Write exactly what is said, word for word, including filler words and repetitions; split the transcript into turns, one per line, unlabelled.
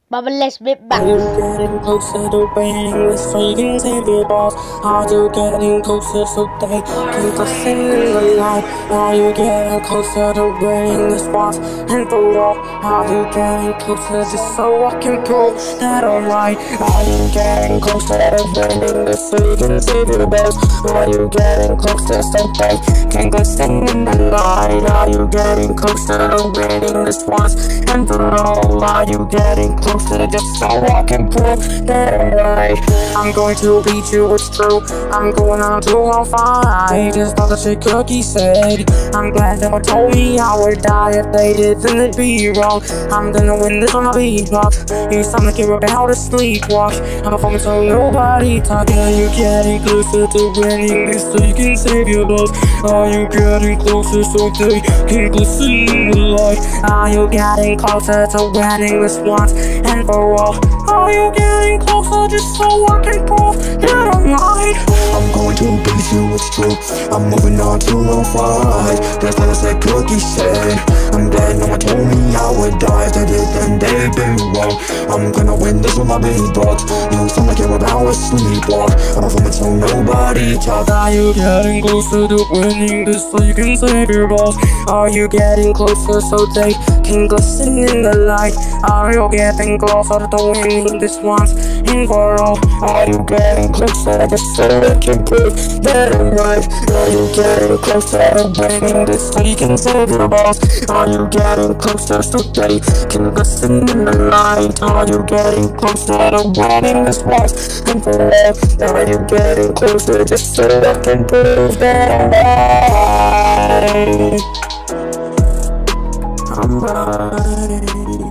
Bubbleless Beatbox.
Are you getting closer to winning this so you can save your balls? Are you getting closer so they can glisten in the light? Are you getting closer to winning this once and for all? Are you getting closer just so I can prove that I'm right? Are you getting closer to winning this so you can save your balls? Are you getting closer so they can glisten in the light? Are you getting closer to winning this once and for all? Are you getting closer just so I can prove that I'm right? I'm going to beat you, it's true. I'm going on to I'll fight. Just all the shit Cookie said. I'm glad no one told me I would die. If they did, then it'd be wrong. I'm gonna win this on my beatbox. It's time to you're about to sleepwalk. I'm a phone so nobody talking. Are you getting closer to winning this so you can save your balls? Are you getting closer so they can glisten in the light? Are you getting closer to winning this once and for all? Are you getting closer just so I can prove that I'm right?
I'm going to beat you, it's true. I'm moving on to a fight. That's what I said, Cookie said. I'm glad no one told me I would die. If they did, then they'd be wrong. I'm gonna win this with my beatbox. You sound like you're about to sleepwalk. I'm a woman so nobody talk.
Are you getting closer to winning this so you can save your balls? Are you getting closer so they can glisten in the light? Are you getting closer to winning this once and for all? Are you getting closer just so I can prove that I'm right? Are you getting closer to winning this so you can save your balls? Are you getting closer so they can glisten in the light? Are you getting closer to winning this once and for all? Are you getting closer just so I can prove that I'm right? I'm right.